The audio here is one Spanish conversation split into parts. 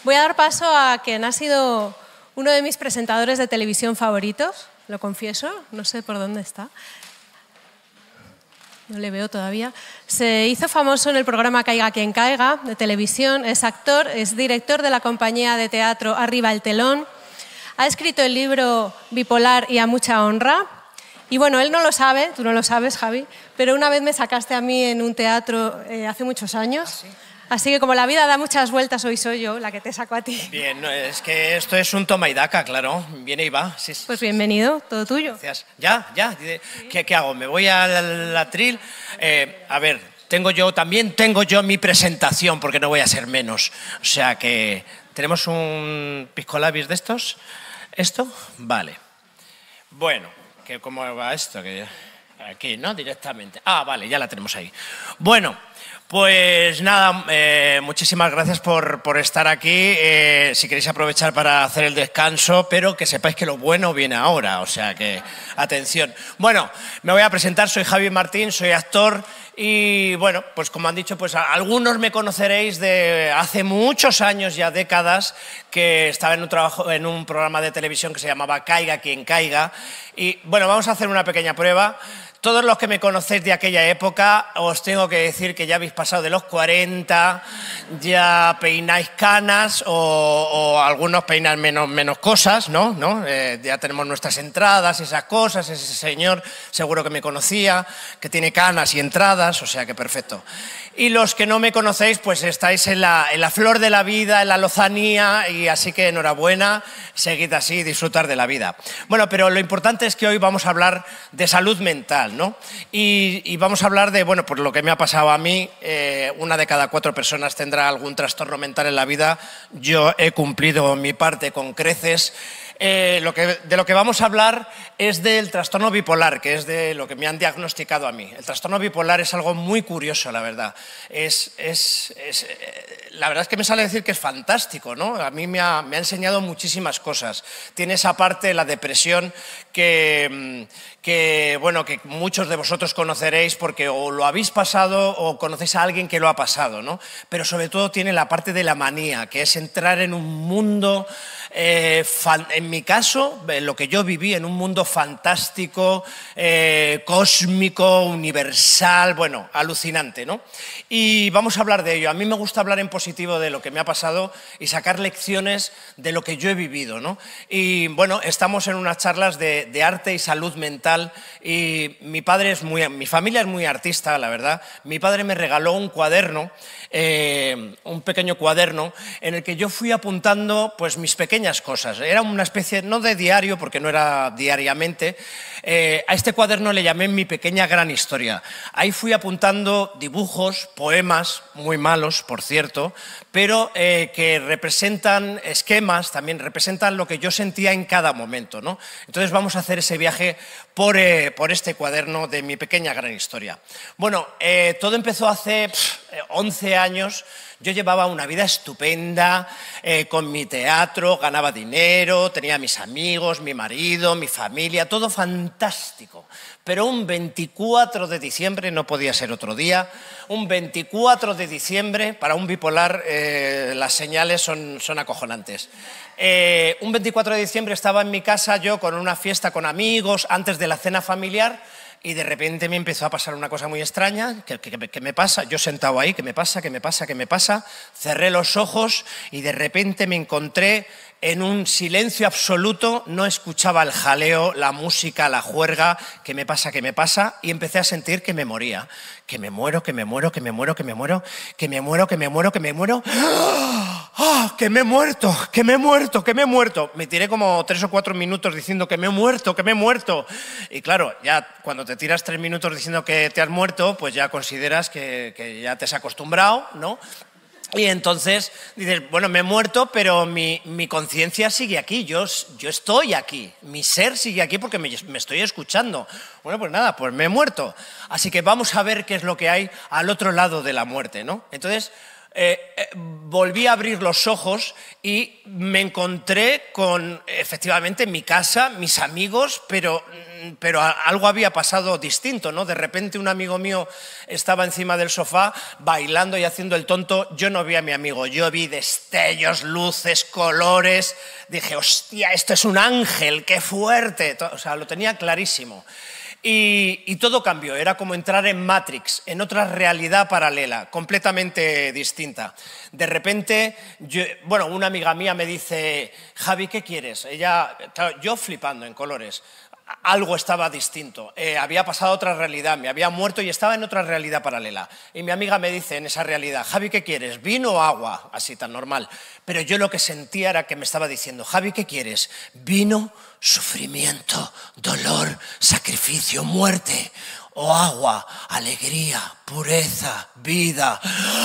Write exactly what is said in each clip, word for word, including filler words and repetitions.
Voy a dar paso a quien ha sido uno de mis presentadores de televisión favoritos, lo confieso, no sé por dónde está. No le veo todavía. Se hizo famoso en el programa Caiga quien caiga, de televisión. Es actor, es director de la compañía de teatro Arriba el telón. Ha escrito el libro Bipolar y a mucha honra. Y bueno, él no lo sabe, tú no lo sabes, Javi, pero una vez me sacaste a mí en un teatro eh, hace muchos años. ¿Ah, sí? Así que como la vida da muchas vueltas, hoy soy yo la que te saco a ti. Bien, no, es que esto es un toma y daca, claro. Viene y va. Sí, sí, pues bienvenido, todo tuyo. Gracias. ¿Ya? ¿Ya? Sí. ¿Qué, qué hago? ¿Me voy al atril? Eh, a ver, tengo yo, también tengo yo mi presentación, porque no voy a ser menos. O sea que, ¿tenemos un pisco labis de estos? ¿Esto? Vale. Bueno, ¿cómo va esto? Que aquí, ¿no? Directamente. Ah, vale, ya la tenemos ahí. Bueno. Pues nada, eh, muchísimas gracias por, por estar aquí. Eh, si queréis aprovechar para hacer el descanso, pero que sepáis que lo bueno viene ahora, o sea que, atención. Bueno, me voy a presentar, soy Javi Martín, soy actor y, bueno, pues como han dicho, pues algunos me conoceréis de hace muchos años, ya décadas, que estaba en un, trabajo, en un programa de televisión que se llamaba Caiga quien caiga. Y, bueno, vamos a hacer una pequeña prueba. Todos los que me conocéis de aquella época, os tengo que decir que ya habéis pasado de los cuarenta, ya peináis canas o, o algunos peinan menos, menos cosas, ¿no? ¿No? Eh, ya tenemos nuestras entradas, esas cosas, ese señor seguro que me conocía, que tiene canas y entradas, o sea que perfecto. Y los que no me conocéis, pues estáis en la, en la flor de la vida, en la lozanía, y así que enhorabuena, seguid así, disfrutar de la vida. Bueno, pero lo importante es que hoy vamos a hablar de salud mental, ¿no? Y, y vamos a hablar de, bueno, por lo que me ha pasado a mí, eh, una de cada cuatro personas tendrá algún trastorno mental en la vida. Yo he cumplido mi parte con creces. Eh, lo que, de lo que vamos a hablar es del trastorno bipolar, que es de lo que me han diagnosticado a mí. El trastorno bipolar es algo muy curioso, la verdad. Es, es, es, la verdad es que me sale decir que es fantástico, ¿no? A mí me ha, me ha enseñado muchísimas cosas. Tiene esa parte, la depresión, que, que, bueno, que muchos de vosotros conoceréis porque o lo habéis pasado o conocéis a alguien que lo ha pasado, ¿no? Pero sobre todo tiene la parte de la manía, que es entrar en un mundo... Eh, en mi caso, lo que yo viví en un mundo fantástico, eh, cósmico, universal, bueno, alucinante, ¿no? Y vamos a hablar de ello. A mí me gusta hablar en positivo de lo que me ha pasado y sacar lecciones de lo que yo he vivido, ¿no? Y bueno, estamos en unas charlas de, de arte y salud mental y mi padre es muy, mi familia es muy artista, la verdad. Mi padre me regaló un cuaderno, eh, un pequeño cuaderno en el que yo fui apuntando pues mis pequeñas cosas. Era una especie, no de diario, porque no era diariamente. Eh, a este cuaderno le llamé Mi pequeña gran historia. Ahí fui apuntando dibujos, poemas, muy malos, por cierto, pero eh, que representan esquemas, también representan lo que yo sentía en cada momento, ¿no? Entonces vamos a hacer ese viaje por, eh, por este cuaderno de Mi pequeña gran historia. Bueno, eh, todo empezó hace pff, once años. Yo llevaba una vida estupenda, eh, con mi teatro, ganaba dinero, tenía mis amigos, mi marido, mi familia, todo fantástico. Pero un veinticuatro de diciembre, no podía ser otro día, un veinticuatro de diciembre, para un bipolar eh, las señales son, son acojonantes. Eh, un veinticuatro de diciembre estaba en mi casa yo con una fiesta con amigos antes de la cena familiar. Y de repente me empezó a pasar una cosa muy extraña, que, que, que me pasa, yo sentado ahí, ¿qué me pasa, qué me pasa, qué me pasa? Cerré los ojos y de repente me encontré en un silencio absoluto, no escuchaba el jaleo, la música, la juerga, ¿qué me pasa, qué me pasa? Y empecé a sentir que me moría, que me muero, que me muero, que me muero, que me muero, que me muero, que me muero, que me muero, ¡ah! Que me he muerto, que me he muerto, que me he muerto. Me tiré como tres o cuatro minutos diciendo que me he muerto, que me he muerto. Y claro, ya cuando te tiras tres minutos diciendo que te has muerto, pues ya consideras que, que ya te has acostumbrado, ¿no? Y entonces dices, bueno, me he muerto, pero mi, mi conciencia sigue aquí, yo, yo estoy aquí, mi ser sigue aquí porque me, me estoy escuchando. Bueno, pues nada, pues me he muerto. Así que vamos a ver qué es lo que hay al otro lado de la muerte, ¿no? Entonces, Eh, eh, volví a abrir los ojos y me encontré con, efectivamente, mi casa, mis amigos, pero, pero algo había pasado distinto, ¿no? De repente un amigo mío estaba encima del sofá bailando y haciendo el tonto. Yo no vi a mi amigo, yo vi destellos, luces, colores. Dije, hostia, esto es un ángel, qué fuerte. O sea, lo tenía clarísimo. Y, y todo cambió, era como entrar en Matrix, en otra realidad paralela, completamente distinta. De repente, yo, bueno, una amiga mía me dice, Javi, ¿qué quieres? Ella, claro, yo flipando en colores, algo estaba distinto, eh, había pasado otra realidad, me había muerto y estaba en otra realidad paralela. Y mi amiga me dice en esa realidad, Javi, ¿qué quieres? ¿Vino o agua? Así tan normal. Pero yo lo que sentía era que me estaba diciendo, Javi, ¿qué quieres? ¿Vino, sufrimiento, dolor, sacrificio, muerte? ¿O agua, alegría, pureza, vida?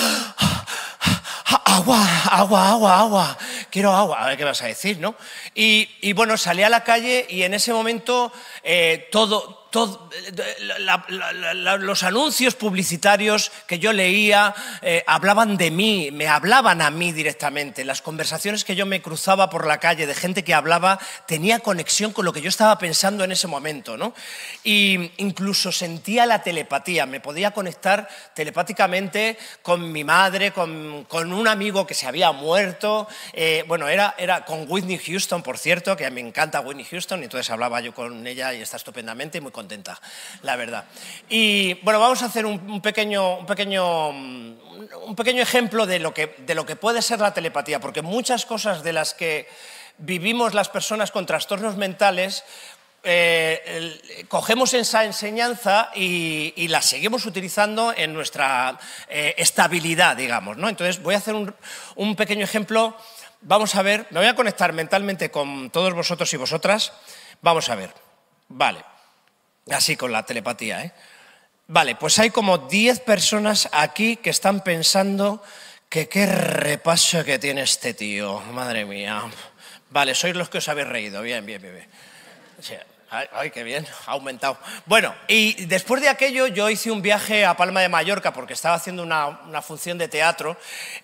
Agua, agua, agua, agua, quiero agua. A ver qué vas a decir, ¿no? Y, y bueno, salí a la calle y en ese momento eh, todo... Todo, la, la, la, los anuncios publicitarios que yo leía eh, hablaban de mí, me hablaban a mí directamente. Las conversaciones que yo me cruzaba por la calle de gente que hablaba tenía conexión con lo que yo estaba pensando en ese momento, ¿no? Y incluso sentía la telepatía, me podía conectar telepáticamente con mi madre, con, con un amigo que se había muerto. Eh, bueno, era, era con Whitney Houston, por cierto, que me encanta Whitney Houston, y entonces hablaba yo con ella y está estupendamente, muy contenta, la verdad. Y bueno, vamos a hacer un, un, pequeño, un, pequeño, un pequeño ejemplo de lo, que, de lo que puede ser la telepatía, porque muchas cosas de las que vivimos las personas con trastornos mentales eh, el, cogemos esa enseñanza y, y la seguimos utilizando en nuestra eh, estabilidad, digamos, ¿no? Entonces voy a hacer un, un pequeño ejemplo. Vamos a ver, me voy a conectar mentalmente con todos vosotros y vosotras. Vamos a ver, vale. Así con la telepatía, ¿eh? Vale, pues hay como diez personas aquí que están pensando que qué repaso que tiene este tío, madre mía. Vale, sois los que os habéis reído, bien, bien, bien. bien. Sí. Ay, ay, qué bien, ha aumentado. Bueno, y después de aquello yo hice un viaje a Palma de Mallorca porque estaba haciendo una, una función de teatro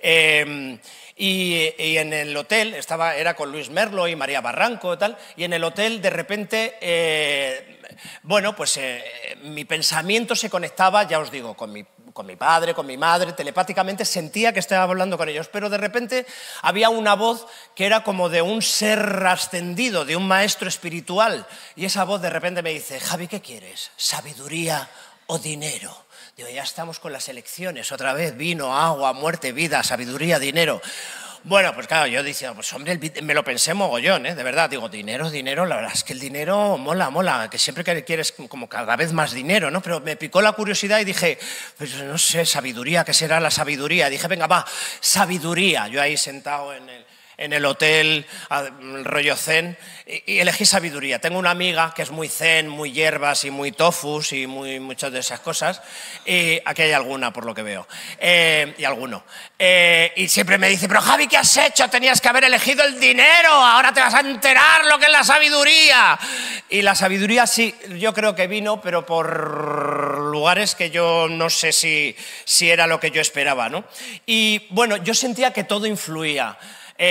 eh, y, y en el hotel, estaba, era con Luis Merlo y María Barranco y tal, y en el hotel de repente... Eh, Bueno, pues eh, mi pensamiento se conectaba, ya os digo, con mi, con mi padre, con mi madre, telepáticamente sentía que estaba hablando con ellos, pero de repente había una voz que era como de un ser ascendido, de un maestro espiritual, y esa voz de repente me dice, Javi, ¿qué quieres? ¿Sabiduría o dinero? Digo, ya estamos con las elecciones, otra vez, vino, agua, muerte, vida, sabiduría, dinero... Bueno, pues claro, yo decía, pues hombre, me lo pensé mogollón, ¿eh? De verdad, digo, dinero, dinero, la verdad es que el dinero mola, mola, que siempre que quieres como cada vez más dinero, ¿no? Pero me picó la curiosidad y dije, pues no sé, sabiduría, ¿qué será la sabiduría? Dije, venga, va, sabiduría. Yo ahí sentado en el... en el hotel, el rollo zen, y elegí sabiduría. Tengo una amiga que es muy zen, muy hierbas y muy tofus y muy, muchas de esas cosas, y aquí hay alguna por lo que veo, eh, y alguno. Eh, y siempre me dice, pero Javi, ¿qué has hecho? Tenías que haber elegido el dinero, ahora te vas a enterar lo que es la sabiduría. Y la sabiduría sí, yo creo que vino, pero por lugares que yo no sé si, si era lo que yo esperaba, ¿no? Y bueno, yo sentía que todo influía.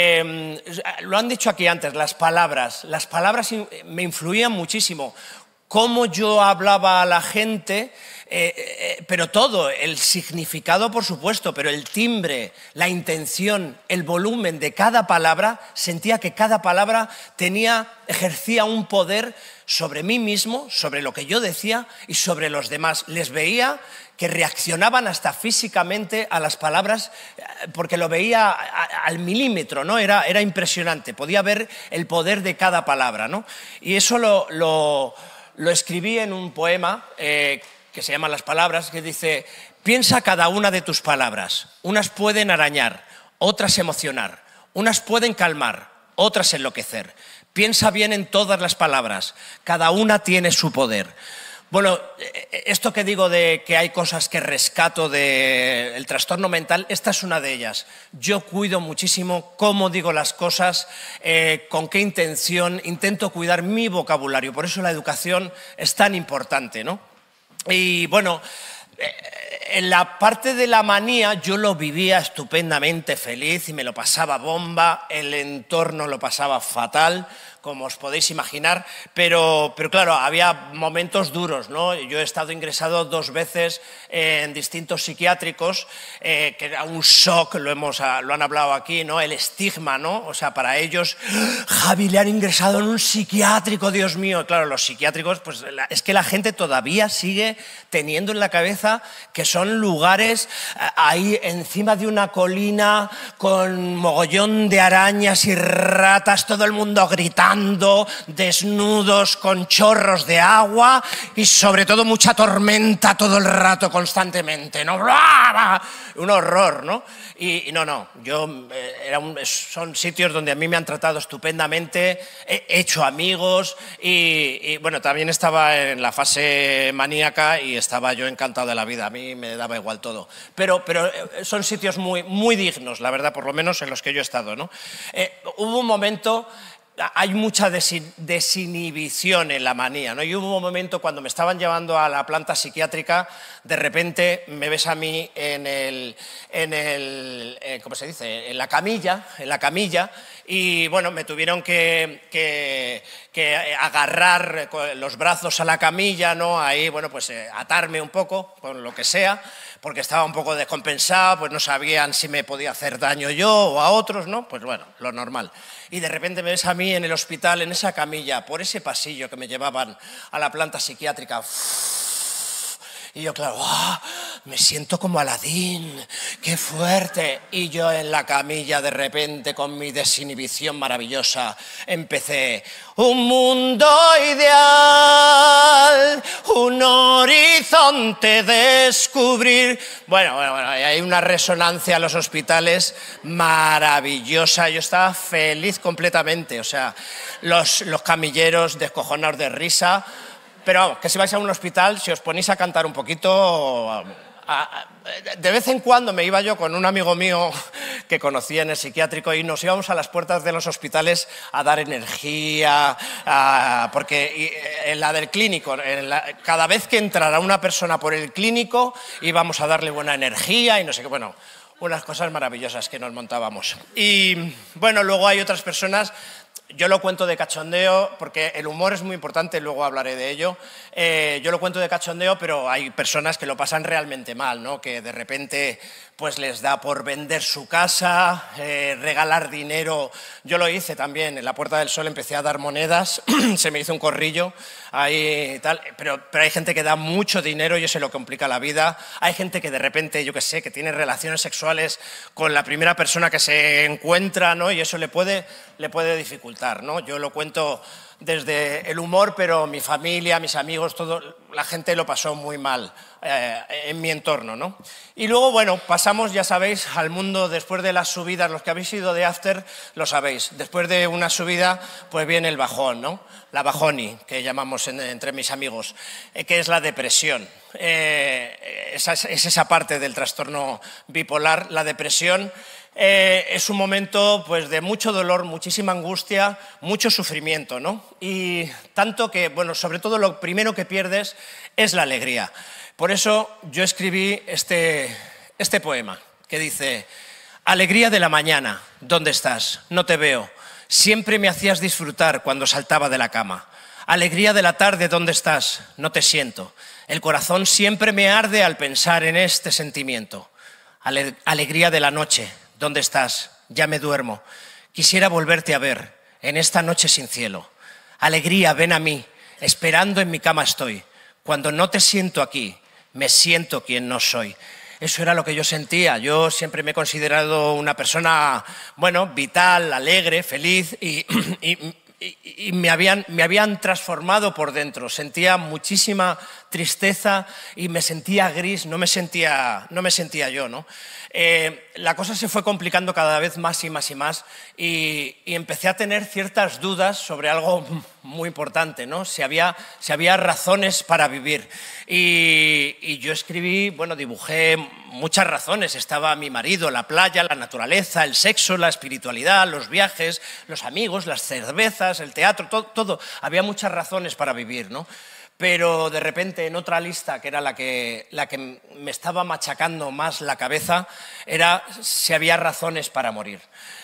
Eh, lo han dicho aquí antes, las palabras. Las palabras me influían muchísimo. Cómo yo hablaba a la gente, eh, eh, pero todo, el significado por supuesto, pero el timbre, la intención, el volumen de cada palabra, sentía que cada palabra tenía, ejercía un poder sobre mí mismo, sobre lo que yo decía y sobre los demás. Les veía que reaccionaban hasta físicamente a las palabras, porque lo veía al milímetro, ¿no? Era, era impresionante, podía ver el poder de cada palabra, ¿no? Y eso lo, lo, lo escribí en un poema eh, que se llama Las Palabras, que dice, piensa cada una de tus palabras, unas pueden arañar, otras emocionar, unas pueden calmar, otras enloquecer. Piensa bien en todas las palabras, cada una tiene su poder. Bueno, esto que digo de que hay cosas que rescato del trastorno mental, esta es una de ellas. Yo cuido muchísimo cómo digo las cosas, eh, con qué intención, intento cuidar mi vocabulario, por eso la educación es tan importante, ¿no? Y bueno, en la parte de la manía yo lo vivía estupendamente feliz y me lo pasaba bomba, el entorno lo pasaba fatal, como os podéis imaginar, pero, pero claro, había momentos duros, ¿no? Yo he estado ingresado dos veces en distintos psiquiátricos, eh, que era un shock, lo, hemos, lo han hablado aquí, ¿no? El estigma, ¿no? O sea, para ellos, Javi, le han ingresado en un psiquiátrico, Dios mío. Claro, los psiquiátricos, pues es que la gente todavía sigue teniendo en la cabeza que son lugares ahí encima de una colina con mogollón de arañas y ratas, todo el mundo gritando, desnudos, con chorros de agua y sobre todo mucha tormenta todo el rato constantemente, ¿no? Un horror, ¿no? Y, y no, no, yo, eh, era un, son sitios donde a mí me han tratado estupendamente, he hecho amigos y, y bueno, también estaba en la fase maníaca y estaba yo encantado de la vida, a mí me daba igual todo. Pero, pero son sitios muy, muy dignos, la verdad, por lo menos en los que yo he estado, ¿no? Eh, hubo un momento... Hay mucha desinhibición en la manía, ¿no? Y hubo un momento cuando me estaban llevando a la planta psiquiátrica, de repente me ves a mí en el, en el eh, ¿cómo se dice? En la camilla, en la camilla, y bueno, me tuvieron que, que, que agarrar con los brazos a la camilla, ¿no? Ahí, bueno, pues eh, atarme un poco, con lo que sea, porque estaba un poco descompensado, pues no sabían si me podía hacer daño yo o a otros, ¿no? Pues bueno, lo normal. Y de repente me ves a mí en el hospital, en esa camilla, por ese pasillo que me llevaban a la planta psiquiátrica. Y yo, claro, ¡oh! Me siento como Aladín, qué fuerte. Y yo en la camilla, de repente, con mi desinhibición maravillosa, empecé: un mundo ideal, un horizonte descubrir. Bueno, bueno, bueno, hay una resonancia a los hospitales maravillosa. Yo estaba feliz completamente, o sea, los, los camilleros descojonados de risa. Pero vamos, que si vais a un hospital, si os ponéis a cantar un poquito, a, a, de vez en cuando me iba yo con un amigo mío que conocía en el psiquiátrico y nos íbamos a las puertas de los hospitales a dar energía, a, porque en la del clínico, en la, cada vez que entrara una persona por el clínico íbamos a darle buena energía y no sé qué, bueno, unas cosas maravillosas que nos montábamos. Y bueno, luego hay otras personas. Yo lo cuento de cachondeo porque el humor es muy importante, luego hablaré de ello. Eh, yo lo cuento de cachondeo, pero hay personas que lo pasan realmente mal, ¿no? Que de repente pues les da por vender su casa, eh, regalar dinero. Yo lo hice también, en la Puerta del Sol empecé a dar monedas, se me hizo un corrillo ahí y tal, pero, pero hay gente que da mucho dinero y eso lo complica la vida. Hay gente que de repente, yo qué sé, que tiene relaciones sexuales con la primera persona que se encuentra, ¿no? Y eso le puede, le puede dificultar, ¿no? Yo lo cuento desde el humor, pero mi familia, mis amigos, todo, la gente lo pasó muy mal eh, en mi entorno, ¿no? Y luego, bueno, pasamos, ya sabéis, al mundo después de las subidas. Los que habéis ido de after lo sabéis. Después de una subida, pues viene el bajón, ¿no? La bajoni, que llamamos en, entre mis amigos, eh, que es la depresión. Eh, esa, es esa parte del trastorno bipolar, la depresión. Eh, es un momento pues, de mucho dolor, muchísima angustia, mucho sufrimiento, ¿no? Y tanto que, bueno, sobre todo lo primero que pierdes es la alegría. Por eso yo escribí este, este poema que dice: alegría de la mañana, ¿dónde estás? No te veo. Siempre me hacías disfrutar cuando saltaba de la cama. Alegría de la tarde, ¿dónde estás? No te siento. El corazón siempre me arde al pensar en este sentimiento. Ale- alegría de la noche, ¿dónde estás? Ya me duermo. Quisiera volverte a ver en esta noche sin cielo. Alegría, ven a mí, esperando en mi cama estoy. Cuando no te siento aquí, me siento quien no soy. Eso era lo que yo sentía. Yo siempre me he considerado una persona, bueno, vital, alegre, feliz y, y, y, y me, habían, me habían transformado por dentro. Sentía muchísima tristeza y me sentía gris, no me sentía, no me sentía yo, ¿no? Eh, la cosa se fue complicando cada vez más y más y más y, y empecé a tener ciertas dudas sobre algo muy importante, ¿no? Si había, si había razones para vivir. Y, y yo escribí, bueno, dibujé muchas razones. Estaba mi marido, la playa, la naturaleza, el sexo, la espiritualidad, los viajes, los amigos, las cervezas, el teatro, todo, todo. Había muchas razones para vivir, ¿no? pero de repente en otra lista, que era la que, la que me estaba machacando más la cabeza, era si había razones para morir.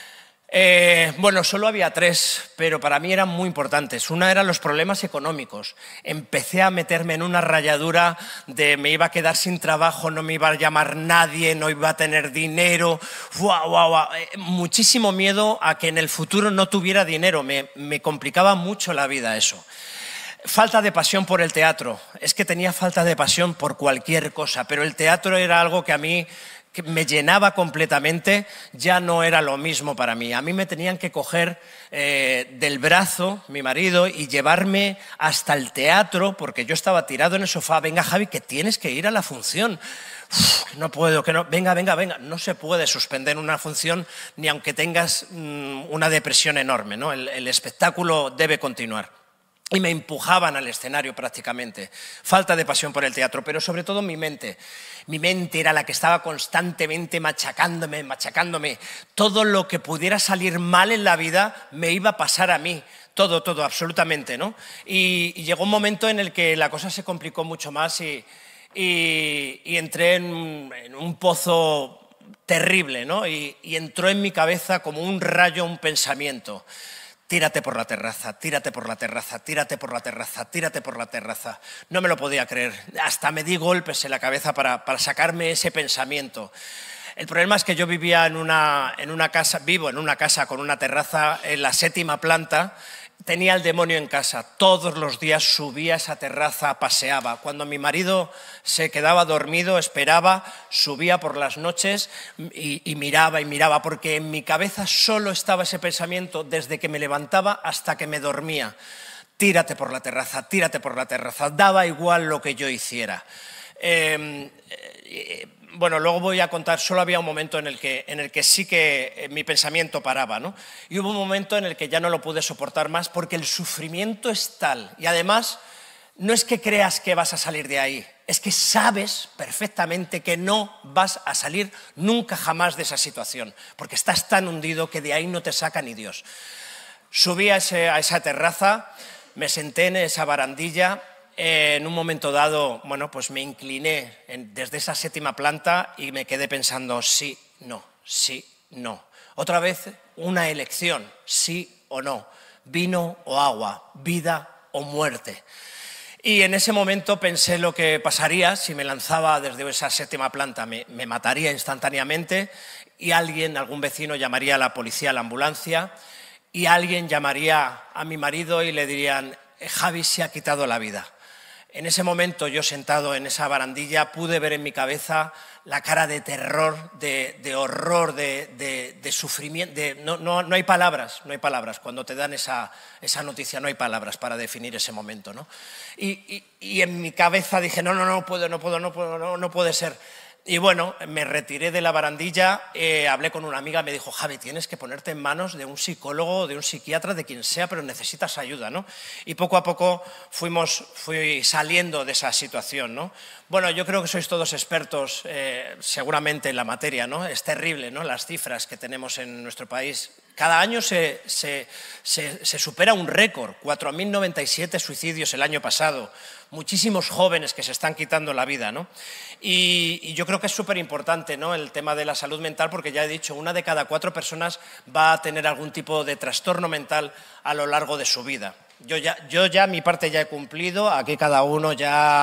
Eh, bueno, solo había tres, pero para mí eran muy importantes. Una eran los problemas económicos. Empecé a meterme en una rayadura de me iba a quedar sin trabajo, no me iba a llamar nadie, no iba a tener dinero. ¡Guau, guau, guau! Eh, muchísimo miedo a que en el futuro no tuviera dinero. Me, me complicaba mucho la vida eso. Falta de pasión por el teatro. Es que tenía falta de pasión por cualquier cosa, pero el teatro era algo que a mí que me llenaba completamente, ya no era lo mismo para mí. A mí me tenían que coger eh, del brazo, mi marido, y llevarme hasta el teatro, porque yo estaba tirado en el sofá. Venga, Javi, que tienes que ir a la función. Uf, no puedo, que no. Venga, venga, venga. No se puede suspender una función ni aunque tengas mmm, una depresión enorme, ¿no? El, el espectáculo debe continuar. Y me empujaban al escenario prácticamente. Falta de pasión por el teatro, pero sobre todo mi mente. Mi mente era la que estaba constantemente machacándome, machacándome. Todo lo que pudiera salir mal en la vida me iba a pasar a mí. Todo, todo, absolutamente, ¿no? Y, y llegó un momento en el que la cosa se complicó mucho más y, y, y entré en, en un pozo terrible, ¿no? Y, y entró en mi cabeza como un rayo, un pensamiento. Tírate por la terraza, tírate por la terraza, tírate por la terraza, tírate por la terraza. No me lo podía creer. Hasta me di golpes en la cabeza para, para sacarme ese pensamiento. El problema es que yo vivía en una, en una casa, vivo en una casa con una terraza en la séptima planta. Tenía el demonio en casa. Todos los días subía a esa terraza, paseaba. Cuando mi marido se quedaba dormido, esperaba, subía por las noches y, y miraba y miraba, porque en mi cabeza solo estaba ese pensamiento desde que me levantaba hasta que me dormía. Tírate por la terraza, tírate por la terraza. Daba igual lo que yo hiciera. Eh, eh, Bueno, luego voy a contar, solo había un momento en el que, en el que sí que mi pensamiento paraba, ¿no? Y hubo un momento en el que ya no lo pude soportar más porque el sufrimiento es tal. Y además, no es que creas que vas a salir de ahí, es que sabes perfectamente que no vas a salir nunca jamás de esa situación, porque estás tan hundido que de ahí no te saca ni Dios. Subí a, ese, a esa terraza, me senté en esa barandilla. Eh, en un momento dado, bueno, pues me incliné en, desde esa séptima planta y me quedé pensando sí, no, sí, no. Otra vez una elección, sí o no, vino o agua, vida o muerte. Y en ese momento pensé lo que pasaría si me lanzaba desde esa séptima planta, me, me mataría instantáneamente y alguien, algún vecino llamaría a la policía, a la ambulancia y alguien llamaría a mi marido y le dirían Javi se ha quitado la vida. En ese momento, yo sentado en esa barandilla, pude ver en mi cabeza la cara de terror, de, de horror, de, de, de sufrimiento. De, no, no, no hay palabras, no hay palabras. Cuando te dan esa, esa noticia, no hay palabras para definir ese momento, ¿no? Y, y, y en mi cabeza dije, no, no, no puedo, no puedo, no puedo, no, no puede ser. Y bueno, me retiré de la barandilla, eh, hablé con una amiga, me dijo, Javi, tienes que ponerte en manos de un psicólogo, de un psiquiatra, de quien sea, pero necesitas ayuda, ¿no? Y poco a poco fuimos, fui saliendo de esa situación, ¿no? Bueno, yo creo que sois todos expertos eh, seguramente en la materia, ¿no? Es terrible, ¿no? Las cifras que tenemos en nuestro país. Cada año se, se, se, se supera un récord, cuatro mil noventa y siete suicidios el año pasado, muchísimos jóvenes que se están quitando la vida, ¿no? Y, y yo creo que es súper importante, ¿no?, el tema de la salud mental, porque ya he dicho, una de cada cuatro personas va a tener algún tipo de trastorno mental a lo largo de su vida. Yo ya, yo ya mi parte ya he cumplido, aquí cada uno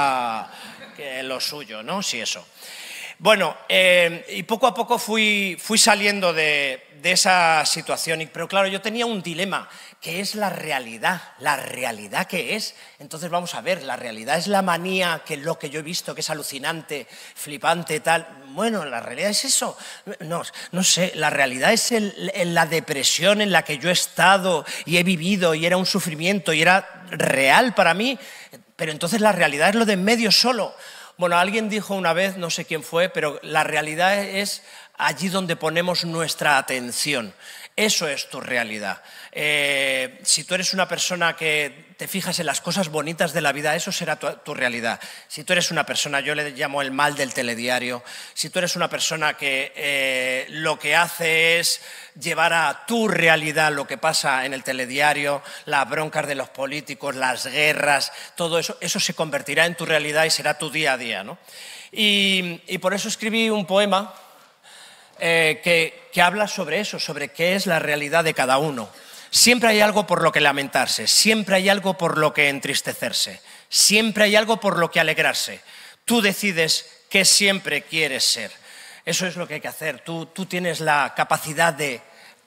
ya que lo suyo, ¿no? Sí, eso. Bueno, eh, y poco a poco fui, fui saliendo de, de esa situación, pero claro, yo tenía un dilema, ¿qué es la realidad? ¿La realidad qué es? Entonces vamos a ver, ¿la realidad es la manía, que es lo que yo he visto, que es alucinante, flipante, tal? Bueno, ¿la realidad es eso? No, no sé, la realidad es el, el, la depresión en la que yo he estado y he vivido y era un sufrimiento y era real para mí, pero entonces la realidad es lo de en medio solo. Bueno, alguien dijo una vez, no sé quién fue, pero la realidad es allí donde ponemos nuestra atención. Eso es tu realidad. Eh, si tú eres una persona que te fijas en las cosas bonitas de la vida, eso será tu, tu realidad. Si tú eres una persona, yo le llamo el mal del telediario, si tú eres una persona que eh, lo que hace es llevar a tu realidad lo que pasa en el telediario, las broncas de los políticos, las guerras, todo eso, eso se convertirá en tu realidad y será tu día a día, ¿no? Y, y por eso escribí un poema eh, que, que habla sobre eso, sobre qué es la realidad de cada uno. Siempre hay algo por lo que lamentarse, siempre hay algo por lo que entristecerse, siempre hay algo por lo que alegrarse. Tú decides qué siempre quieres ser. Eso es lo que hay que hacer. Tú, tú tienes la capacidad de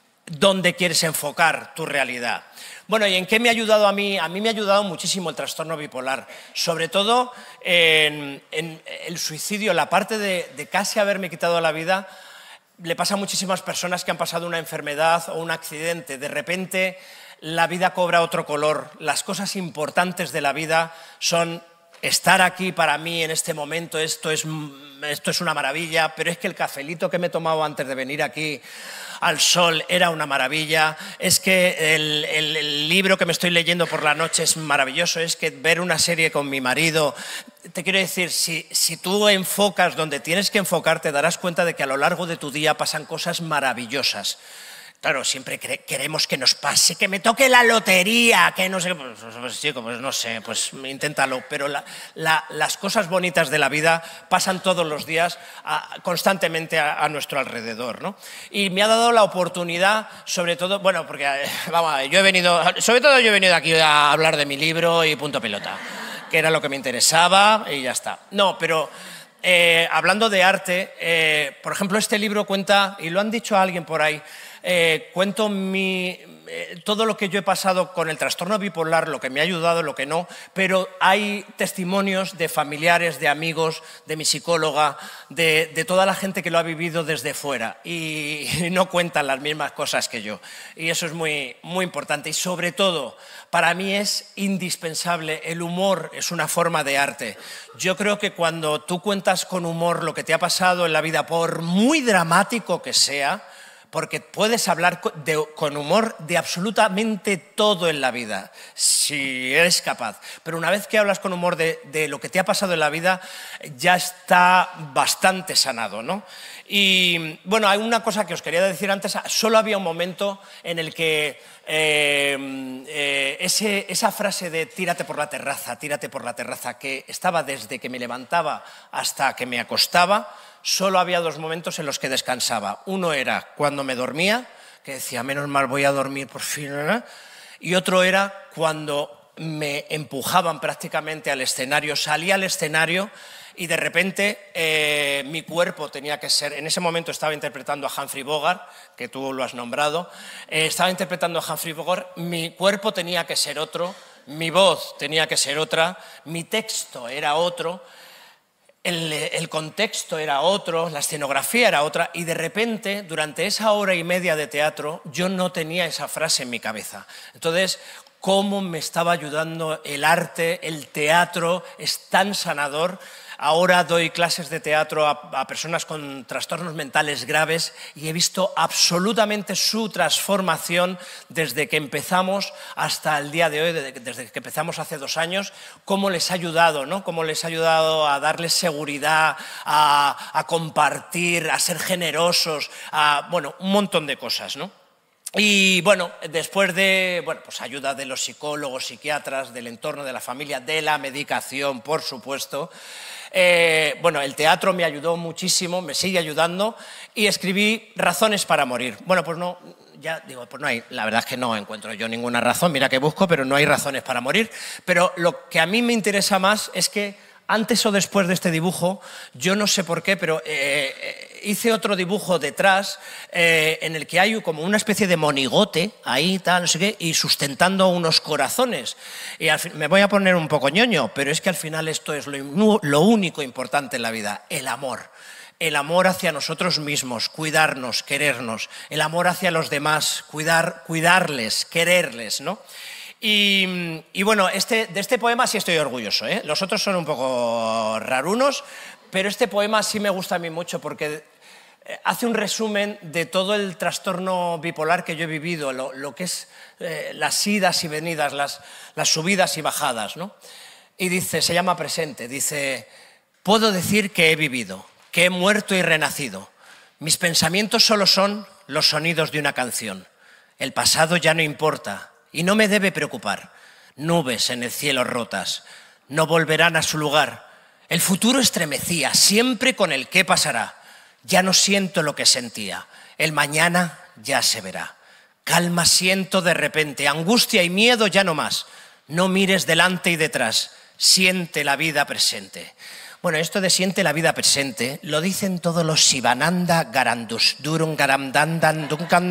dónde quieres enfocar tu realidad. Bueno, ¿y en qué me ha ayudado a mí? A mí me ha ayudado muchísimo el trastorno bipolar, sobre todo en, en el suicidio, la parte de, de casi haberme quitado la vida. Le pasa a muchísimas personas que han pasado una enfermedad o un accidente. De repente la vida cobra otro color. Las cosas importantes de la vida son estar aquí para mí en este momento. Esto es, esto es una maravilla, pero es que el cafelito que me he tomado antes de venir aquí al sol era una maravilla. Es que el, el, el libro que me estoy leyendo por la noche es maravilloso. Es que ver una serie con mi marido... Te quiero decir, si, si tú enfocas donde tienes que enfocar, te darás cuenta de que a lo largo de tu día pasan cosas maravillosas. Claro, siempre queremos que nos pase, que me toque la lotería, que no sé, pues, pues chico, pues no sé, pues inténtalo. Pero la, la, las cosas bonitas de la vida pasan todos los días, a, constantemente a, a nuestro alrededor, ¿no? Y me ha dado la oportunidad, sobre todo, bueno, porque, vamos, yo he venido, sobre todo yo he venido aquí a hablar de mi libro y punto pelota, que era lo que me interesaba y ya está. No, pero eh, hablando de arte, eh, por ejemplo, este libro cuenta, y lo han dicho a alguien por ahí, eh, cuento mi, eh, todo lo que yo he pasado con el trastorno bipolar, lo que me ha ayudado, lo que no, pero hay testimonios de familiares, de amigos, de mi psicóloga, de, de toda la gente que lo ha vivido desde fuera y, y no cuentan las mismas cosas que yo. Y eso es muy, muy importante. Y sobre todo, para mí es indispensable, el humor es una forma de arte. Yo creo que cuando tú cuentas con humor lo que te ha pasado en la vida, por muy dramático que sea, porque puedes hablar de, con humor de absolutamente todo en la vida, si eres capaz. Pero una vez que hablas con humor de, de lo que te ha pasado en la vida, ya está bastante sanado, ¿no? Y bueno, hay una cosa que os quería decir antes, solo había un momento en el que eh, eh, ese, esa frase de tírate por la terraza, tírate por la terraza, que estaba desde que me levantaba hasta que me acostaba, solo había dos momentos en los que descansaba. Uno era cuando me dormía, que decía, menos mal voy a dormir por fin, ¿eh? Y otro era cuando me empujaban prácticamente al escenario, salía al escenario y de repente eh, mi cuerpo tenía que ser, en ese momento estaba interpretando a Humphrey Bogart, que tú lo has nombrado, eh, estaba interpretando a Humphrey Bogart, mi cuerpo tenía que ser otro, mi voz tenía que ser otra, mi texto era otro, El, el contexto era otro, la escenografía era otra y de repente, durante esa hora y media de teatro, yo no tenía esa frase en mi cabeza. Entonces, ¿cómo me estaba ayudando el arte, el teatro? Es tan sanador. Ahora doy clases de teatro a, a personas con trastornos mentales graves y he visto absolutamente su transformación desde que empezamos hasta el día de hoy, desde que empezamos hace dos años, cómo les ha ayudado, ¿no? Cómo les ha ayudado a darles seguridad, a, a compartir, a ser generosos, a, bueno, un montón de cosas, ¿no? Y bueno, después de bueno, pues ayuda de los psicólogos, psiquiatras, del entorno de la familia, de la medicación, por supuesto, eh, bueno, el teatro me ayudó muchísimo, me sigue ayudando y escribí Razones para morir. Bueno, pues no, ya digo, pues no hay, la verdad es que no encuentro yo ninguna razón, mira que busco, pero no hay razones para morir. Pero lo que a mí me interesa más es que antes o después de este dibujo, yo no sé por qué, pero eh, hice otro dibujo detrás eh, en el que hay como una especie de monigote ahí, tal, no sé qué, y sustentando unos corazones. Y al fin, me voy a poner un poco ñoño, pero es que al final esto es lo, lo único importante en la vida, el amor. El amor hacia nosotros mismos, cuidarnos, querernos. El amor hacia los demás, cuidar, cuidarles, quererles, ¿no? Y, y bueno, este, de este poema sí estoy orgulloso, ¿eh? Los otros son un poco rarunos, pero este poema sí me gusta a mí mucho porque hace un resumen de todo el trastorno bipolar que yo he vivido, lo, lo que es eh, las idas y venidas, las, las subidas y bajadas, ¿no? Y dice, se llama Presente, dice, puedo decir que he vivido, que he muerto y renacido. Mis pensamientos solo son los sonidos de una canción. El pasado ya no importa y no me debe preocupar. Nubes en el cielo rotas no volverán a su lugar. El futuro estremecía, siempre con el qué pasará. Ya no siento lo que sentía. El mañana ya se verá. Calma siento de repente, angustia y miedo ya no más. No mires delante y detrás, siente la vida presente. Bueno, esto de siente la vida presente lo dicen todos los Sivananda Garandus Durum Garamdandan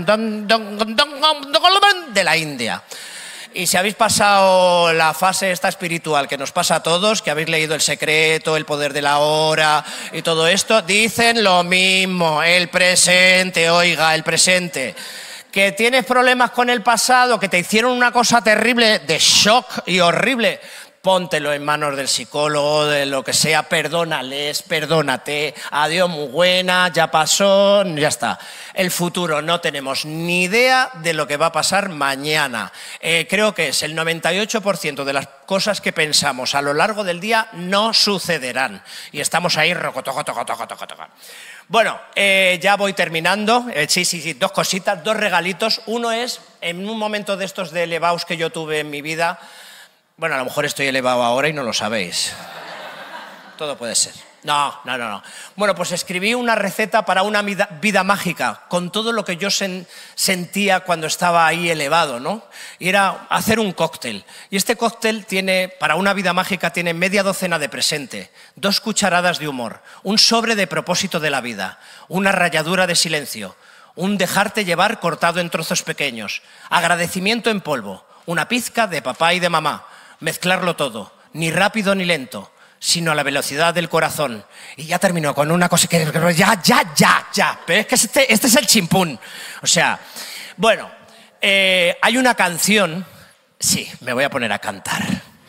de la India. Y si habéis pasado la fase esta espiritual que nos pasa a todos, que habéis leído El Secreto, El Poder de la Hora y todo esto, dicen lo mismo, el presente, oiga, el presente. Que tienes problemas con el pasado, que te hicieron una cosa terrible, de shock y horrible, póntelo en manos del psicólogo, de lo que sea, perdónales, perdónate, adiós, muy buena, ya pasó, ya está. El futuro no tenemos ni idea de lo que va a pasar mañana. Eh, creo que es el noventa y ocho por ciento de las cosas que pensamos a lo largo del día no sucederán. Y estamos ahí, rocotoco, toco, toco, toco, toco. Bueno, eh, ya voy terminando. Eh, sí, sí, sí, dos cositas, dos regalitos. Uno es, en un momento de estos de elevados que yo tuve en mi vida, bueno, a lo mejor estoy elevado ahora y no lo sabéis. Todo puede ser. No, no, no, no. Bueno, pues escribí una receta para una vida, vida mágica, con todo lo que yo sen, sentía cuando estaba ahí elevado, ¿no? Y era hacer un cóctel. Y este cóctel tiene, para una vida mágica, tiene media docena de presente, dos cucharadas de humor, un sobre de propósito de la vida, una ralladura de silencio, un dejarte llevar cortado en trozos pequeños, agradecimiento en polvo, una pizca de papá y de mamá, mezclarlo todo, ni rápido ni lento, sino a la velocidad del corazón. Y ya terminó con una cosa que ya, ya, ya, ya. Pero es que este, este es el chimpún. O sea, bueno, eh, hay una canción, sí, me voy a poner a cantar.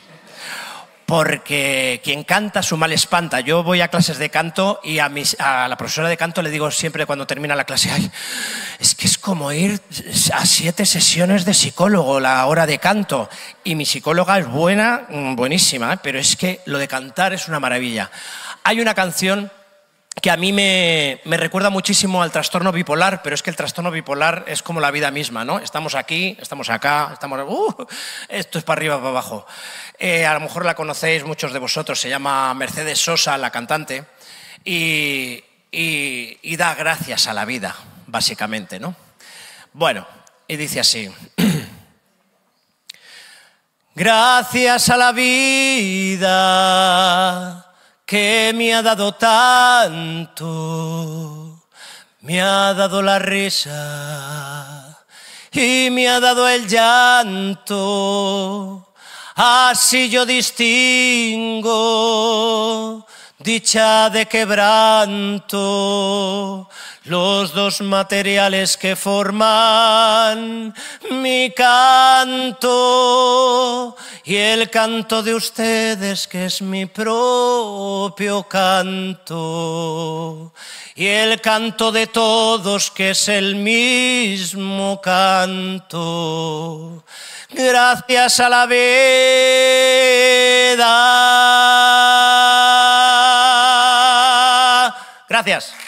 Porque quien canta su mal espanta. Yo voy a clases de canto y a, mis, a la profesora de canto le digo siempre cuando termina la clase, ay, es que es como ir a siete sesiones de psicólogo la hora de canto. Y mi psicóloga es buena, buenísima, ¿eh? Pero es que lo de cantar es una maravilla. Hay una canción que a mí me, me recuerda muchísimo al trastorno bipolar, pero es que el trastorno bipolar es como la vida misma, ¿no? Estamos aquí, estamos acá, estamos... Uh, esto es para arriba, para abajo. Eh, a lo mejor la conocéis muchos de vosotros, se llama Mercedes Sosa, la cantante, y, y, y da gracias a la vida, básicamente, ¿no? Bueno, y dice así... Gracias a la vida que me ha dado tanto, me ha dado la risa y me ha dado el llanto, así yo distingo dicha de quebranto, los dos materiales que forman mi canto y el canto de ustedes que es mi propio canto y el canto de todos que es el mismo canto. Gracias a la vida. Gracias.